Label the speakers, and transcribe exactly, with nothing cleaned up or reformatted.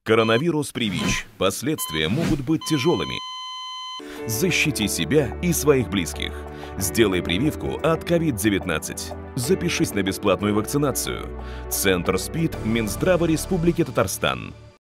Speaker 1: Коронавирус привич. Последствия могут быть тяжелыми. Защити себя и своих близких. Сделай прививку от ковид девятнадцать. Запишись на бесплатную вакцинацию. Центр СПИД Минздрава Республики Татарстан.